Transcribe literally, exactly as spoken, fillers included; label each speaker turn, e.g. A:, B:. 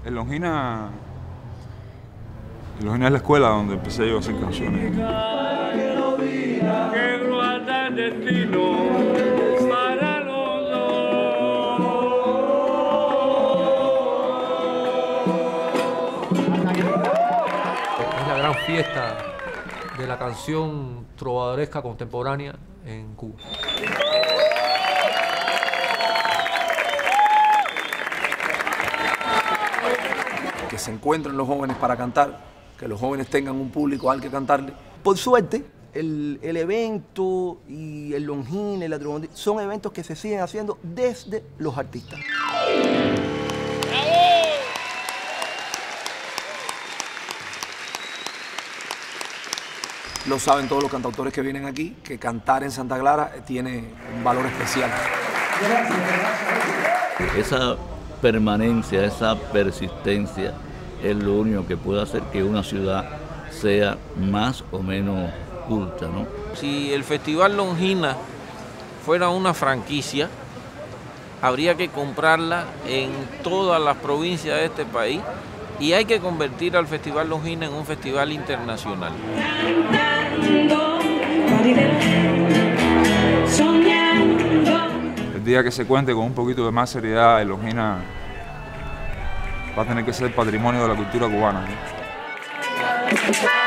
A: En Longina, en Longina es la escuela donde empecé yo a hacer canciones.
B: Es la gran fiesta de la canción trovadoresca contemporánea en Cuba.
C: Que se encuentren los jóvenes para cantar, que los jóvenes tengan un público al que cantarle. Por suerte, el, el evento y el Longina y la Trombondina son eventos que se siguen haciendo desde los artistas. Lo saben todos los cantautores que vienen aquí, que cantar en Santa Clara tiene un valor especial.
D: Esa permanencia, esa persistencia es lo único que puede hacer que una ciudad sea más o menos culta, ¿no?
E: Si el Festival Longina fuera una franquicia, habría que comprarla en todas las provincias de este país y hay que convertir al Festival Longina en un festival internacional.
A: El día que se cuente con un poquito de más seriedad, el Longina va a tener que ser patrimonio de la cultura cubana, ¿no?